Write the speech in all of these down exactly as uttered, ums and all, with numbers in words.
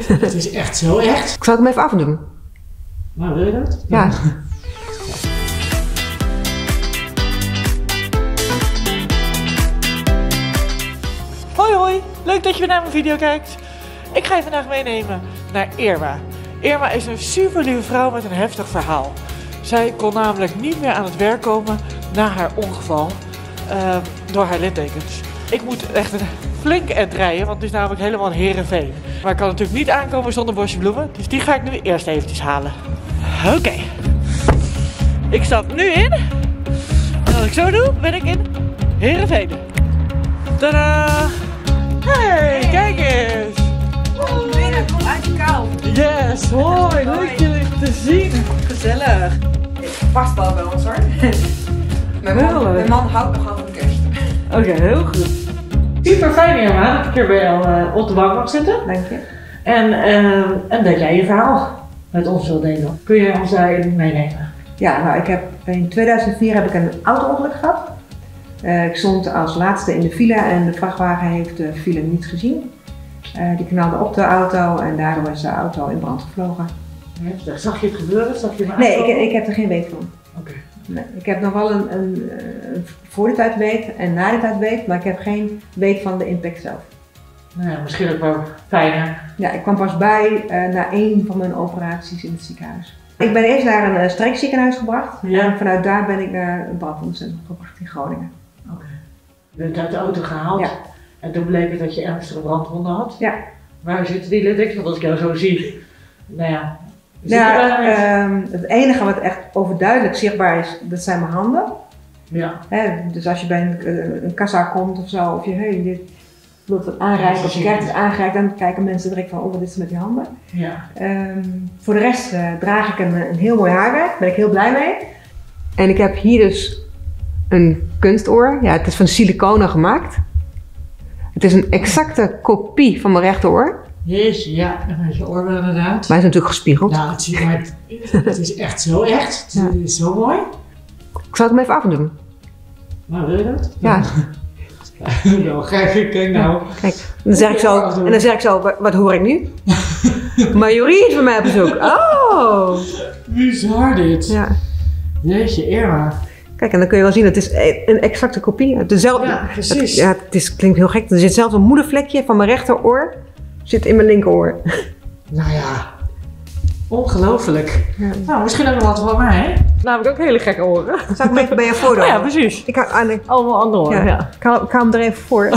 Het is echt zo echt. Ik zal het hem even afdoen. Nou, wil je dat? Ja. Hoi hoi, leuk dat je weer naar mijn video kijkt. Ik ga je vandaag meenemen naar Irma. Irma is een super lieve vrouw met een heftig verhaal. Zij kon namelijk niet meer aan het werk komen na haar ongeval uh, door haar littekens. Ik moet echt een flink eind rijden, want het is namelijk helemaal een Heerenveen. Maar ik kan natuurlijk niet aankomen zonder bosje bloemen, dus die ga ik nu eerst eventjes halen. Oké, okay. Ik stap nu in. En als ik zo doe, ben ik in Heerenveen. Tadaa! Hey, hey, kijk eens! Kom binnen, kom uit de kou. Yes, hoi, leuk jullie te zien. Gezellig. Het past wel bij ons hoor. Mijn man, mijn man houdt nog van kerst. Oké, okay, heel goed. Super fijn Irma dat ik hier bij jou uh, op de bank mag zitten. Dank je. En, uh, en dat jij je verhaal met ons wil delen. Kun je ons daarin meenemen? Ja, nou ik heb in tweeduizend vier heb ik een auto-ongeluk gehad. Uh, ik stond als laatste in de file en de vrachtwagen heeft de file niet gezien. Uh, die knalde op de auto en daardoor is de auto in brand gevlogen. Ja, zag je het gebeuren? Zag je nee, ik, ik heb er geen weet van. Oké. Okay. Nee, ik heb nog wel een, een, een voor de tijd weet en na de tijd weet, maar ik heb geen weet van de impact zelf. Nou ja, misschien ook wel fijner. Ja, ik kwam pas bij uh, na één van mijn operaties in het ziekenhuis. Ik ben eerst naar een uh, streekziekenhuis gebracht ja. En vanuit daar ben ik naar een brandwondencentrum gebracht in Groningen. Oké. Okay. Je bent uit de auto gehaald ja. En toen bleek het dat je ernstige brandwonden had. Ja. Waar zitten die littekens? Want als ik jou zo zie, nou ja. Nou, uh, het enige wat echt overduidelijk zichtbaar is, dat zijn mijn handen. Ja. He, dus als je bij een, een kassa komt of zo, of je hey, dit wilt wat aanreiken, of je krijgt het aangereikt, dan kijken mensen direct van, oh wat is er met die handen. Ja. Um, voor de rest uh, draag ik een, een heel mooi haarwerk, daar ben ik heel blij mee. En ik heb hier dus een kunstoor, ja, het is van siliconen gemaakt. Het is een exacte kopie van mijn rechteroor. Jezus, ja, en met je oorbel inderdaad. Maar hij is natuurlijk gespiegeld. Nou, het, zie, maar het, het is echt zo echt. Het ja. is zo mooi. Ik zal het hem even afdoen. Nou, wil je dat? Ja. Nou, kijk, kijk nou. Kijk, dan zeg ik zo, en dan zeg ik zo, wat, wat hoor ik nu? Marjorie is bij mij op bezoek. Oh! Bizar dit. Ja. Jeetje, Irma. Kijk, en dan kun je wel zien, het is een exacte kopie. Dezelfde, ja, precies. Het, ja, het is, klinkt heel gek. Er zit zelfs een moedervlekje van mijn rechteroor zit in mijn linkeroor. Nou ja, ongelooflijk. Ja. Nou, misschien ook nog wat van mij. Namelijk ook hele gekke oren. Zal ik hem even bij je voordoen? Oh ja, precies. Ik hou, ah, nee. Allemaal andere oren. Ja. Ja. Ik, hou, ik hou hem er even voor.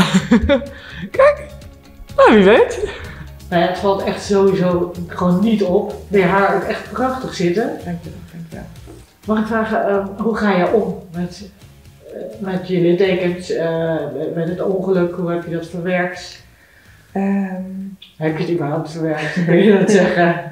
Kijk, nou wie weet. Nou ja, het valt echt sowieso gewoon niet op. Je haar ook echt prachtig zitten. Dank je, dank je. Mag ik vragen, uh, hoe ga je om met, uh, met je littekens, uh, met het ongeluk? Hoe heb je dat verwerkt? Um, heb je het überhaupt verwerkt? Kun je dat zeggen?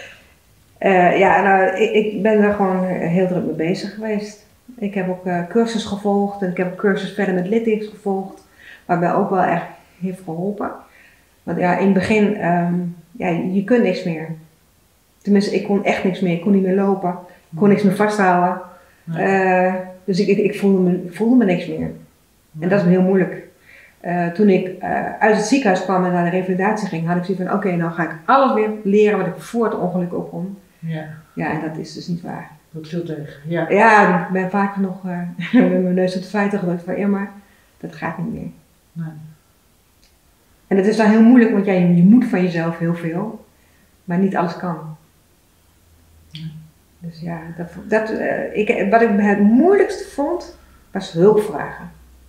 Uh, ja, nou, ik, ik ben er gewoon heel druk mee bezig geweest. Ik heb ook uh, cursus gevolgd en ik heb een cursus verder met littekens gevolgd. Waarbij ook wel echt heeft geholpen. Want ja, in het begin, um, ja, je kunt niks meer. Tenminste, ik kon echt niks meer. Ik kon niet meer lopen. Ik kon niks meer vasthouden. Uh, dus ik, ik, ik, voelde me, ik voelde me niks meer. En dat is heel moeilijk. Uh, toen ik uh, uit het ziekenhuis kwam en naar de revalidatie ging, had ik zoiets van, oké, okay, nou ga ik alles weer leren wat ik voor het ongeluk ook kon. Ja. Ja, en dat is dus niet waar. Dat viel tegen, ja. Ja, ik ben vaak nog uh, met mijn neus op de feiten gedrukt van, ja, maar dat gaat niet meer. Nee. En dat is dan heel moeilijk, want ja, je, je moet van jezelf heel veel, maar niet alles kan. Nee. Dus ja, dat, dat, uh, ik, wat ik het moeilijkste vond, was hulp vragen.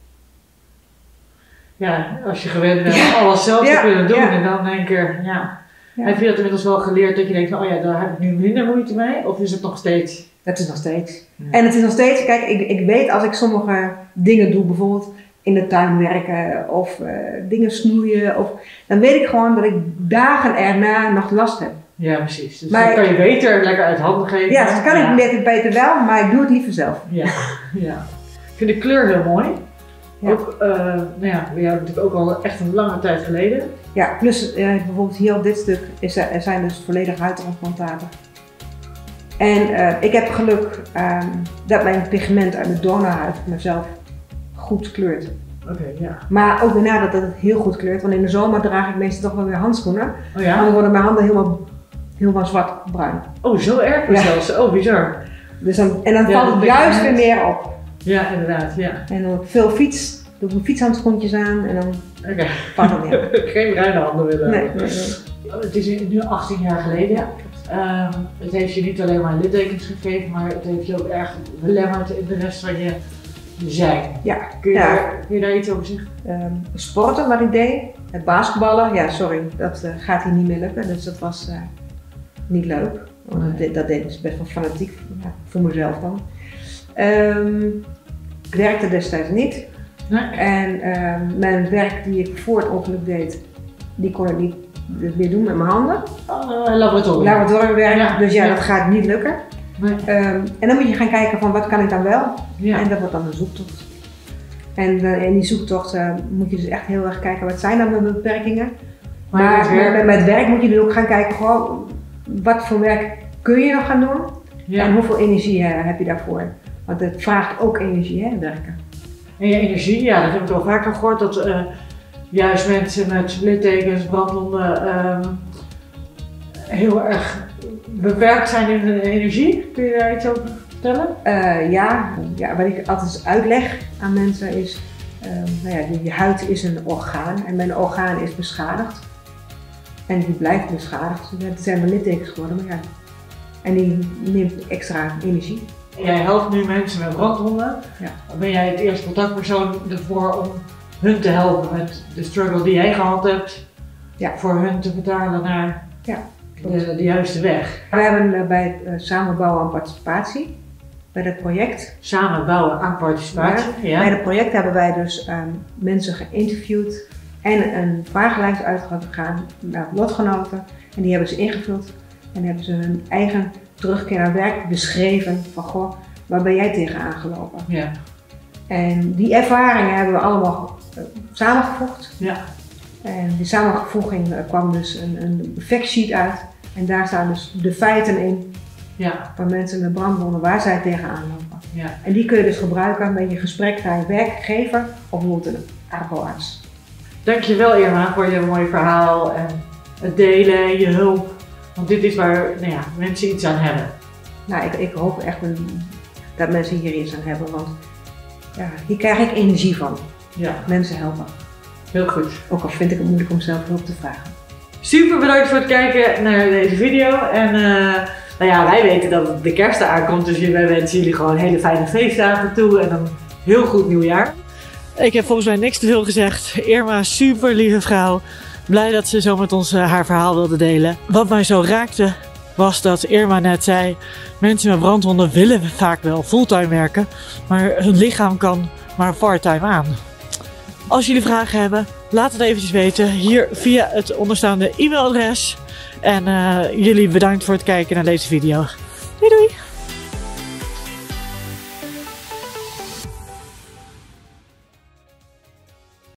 Ja, als je gewend bent ja. alles zelf ja. te kunnen doen ja. en dan denk ik, ja. ja. Heb je dat inmiddels wel geleerd dat je denkt van, oh ja, daar heb ik nu minder moeite mee? Of is het nog steeds? Het is nog steeds. Ja. En het is nog steeds, kijk, ik, ik weet als ik sommige dingen doe, bijvoorbeeld in de tuin werken of uh, dingen snoeien, of, dan weet ik gewoon dat ik dagen erna nog last heb. Ja, precies. Dus maar dan kan je beter lekker uit handen geven. Ja, dat kan ja. ik beter wel, maar ik doe het liever zelf. Ja, ja. Ik vind de kleur heel mooi. Ja. Ook, uh, nou ja, we hebben natuurlijk ook al echt een lange tijd geleden. Ja, plus uh, bijvoorbeeld hier op dit stuk is er, er zijn dus volledig huidtransplantaten. En uh, ik heb geluk um, dat mijn pigment uit mijn donorhuid mezelf goed kleurt. Oké, okay, ja. Maar ook daarna dat het heel goed kleurt, want in de zomer draag ik meestal toch wel weer handschoenen. Oh ja? Dan worden mijn handen helemaal, helemaal zwart-bruin. Oh, zo erg Ja. zelfs. Oh, bizar. Dus dan, en dan Ja, valt het dat juist weer betekent- meer op. Ja, inderdaad, ja. En dan veel fiets, doe ik mijn fietshandschoentjes aan en dan Oké. Okay. valt het weer. Geen bruine handen willen. Nee, nee, nee. Het is nu achttien jaar geleden. Um, het heeft je niet alleen maar littekens gegeven, maar het heeft je ook erg belemmerd in de rest van je zijn. Ja. Kun je, Ja. daar, kun je daar iets over zeggen? Um, sporten wat ik deed, het basketballen, ja sorry, dat uh, gaat hier niet meer lukken, dus dat was uh, niet leuk. Want Nee. dat, deed, dat deed ik best wel fanatiek, ja, voor mezelf dan. Um, ik werkte destijds niet Nee. en um, mijn werk die ik voor het ongeluk deed, die kon ik niet meer doen met mijn handen. Uh, laboratorium. Laboratoriumwerk, Ja. dus ja, Ja. dat gaat niet lukken. Nee. Um, en dan moet je gaan kijken van wat kan ik dan wel? Ja. En dat wordt dan een zoektocht. En uh, in die zoektocht uh, moet je dus echt heel erg kijken, wat zijn dan mijn beperkingen? Maar Maar het werk- met, met werk moet je dus ook gaan kijken, gewoon, wat voor werk kun je nog gaan doen? Ja. En hoeveel energie uh, heb je daarvoor? Want het vraagt ook energie, hè, werken. En je energie, ja, dat heb ik al vaker gehoord, dat uh, juist mensen met littekens, brandwonden um, heel erg beperkt zijn in hun energie. Kun je daar iets over vertellen? Uh, ja, ja, wat ik altijd uitleg aan mensen is, uh, nou ja, je huid is een orgaan en mijn orgaan is beschadigd. En die blijft beschadigd. Het zijn maar littekens geworden, maar ja. En die neemt extra energie. Jij helpt nu mensen met brandwonden. Ja. Ben jij het eerste contactpersoon ervoor om hun te helpen met de struggle die jij gehad hebt? Ja. Voor hun te vertalen naar Ja, de, de juiste weg. We hebben uh, bij het uh, samenbouwen aan participatie, bij dat project. Samen bouwen aan participatie. Ja. Ja. Bij dat project hebben wij dus um, mensen geïnterviewd en een vragenlijst uitgegaan naar lotgenoten. En die hebben ze ingevuld en hebben ze hun eigen terugkeer naar werk beschreven van goh, waar ben jij tegenaan gelopen? Ja. En die ervaringen hebben we allemaal uh, samengevoegd. Ja. En die samenvoeging uh, kwam dus een, een factsheet uit en daar staan dus de feiten in Ja. van mensen met brandwonden waar zij tegenaan lopen. Ja. En die kun je dus gebruiken met je gesprek naar je werkgever of bijvoorbeeld een arboarts. Dankjewel Irma voor je mooie verhaal en het delen, je hulp. Want dit is waar nou ja, mensen iets aan hebben. Nou, ik, ik hoop echt dat mensen hier iets aan hebben, want ja, hier krijg ik energie van. Ja. Mensen helpen. Heel goed. Ook al vind ik het moeilijk om zelf hulp te vragen. Super bedankt voor het kijken naar deze video. En uh, nou ja, wij weten dat de kerst aankomt, dus wij wensen jullie gewoon hele fijne feestdagen toe en een heel goed nieuwjaar. Ik heb volgens mij niks te veel gezegd. Irma, super lieve vrouw. Blij dat ze zo met ons uh, haar verhaal wilde delen. Wat mij zo raakte was dat Irma net zei, mensen met brandwonden willen vaak wel fulltime werken, maar hun lichaam kan maar parttime aan. Als jullie vragen hebben, laat het eventjes weten hier via het onderstaande e-mailadres. En uh, jullie bedankt voor het kijken naar deze video. Doei doei!